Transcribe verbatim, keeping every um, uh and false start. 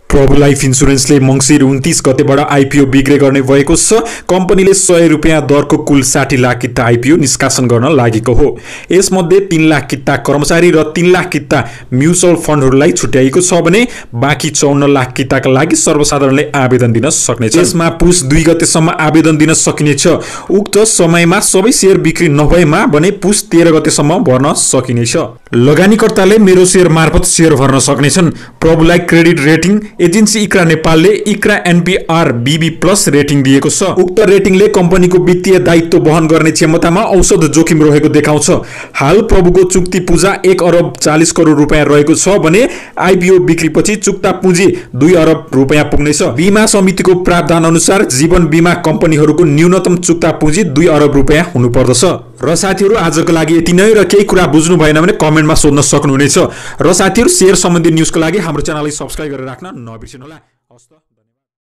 प्रभु लाइफ इन्स्योरेन्सले मङ्सिर उन्तीस गतेबाट आइपिओ बिक्री गर्ने भएको छ। कम्पनीले सय रुपियाँ दरको कुल साठी लाख किता आइपिओ निष्कासन गर्न लागेको हो। यसमध्ये तीन लाख किता कर्मचारी र तीन लाख किता म्युचुअल फन्डहरूलाई छुट्याइएको छ भने बाँकी चौन्न लाख किताका लागि सर्वसाधारणले आवेदन दिन सक्नेछ। यसमा पुस दुई गतेसम्म आवेदन दिन सकिनेछ। उक्त समयमा सबै शेयर बिक्री नभएमा भने पुस तेह्र गतेसम्म भर्न सकिनेछ। लगानीकर्ताले मेरो शेयर मार्फत शेयर भर्न सक्नेछन्। प्रभुलाई क्रेडिट रेटिङ एजेन्सी इक्रा नेपालले ICRA NPR BB plus rating दिएको छ। उक्त रेटिङले कम्पनीको वित्तीय दायित्व वहन गर्ने क्षमतामा औसत जोखिम रहेको देखाउँछ। हाल प्रभुको चुक्ती पूजा एक अरब चालीस करोड रुपियाँ रहेको छ भने आइपिओ बिक्रीपछि चुक्ता पुँजी दुई अरब रुपियाँ पुग्नेछ। बीमा समितिको प्रावधान अनुसार जीवन बीमा कम्पनीहरूको न्यूनतम चुक्ता पुँजी दुई अरब रुपियाँ हुनुपर्दछ। र साथीहरू आजको लागि यति नै। र केही कुरा बुझ्नु भएन भने कमेन्टमा सोध्न सक्नुहुनेछ। र साथीहरू शेयर सम्बन्धी न्युजको लागि हाम्रो च्यानललाई सब्स्क्राइब गरेर राख्न नबिर्सिनुहोला। हस्त।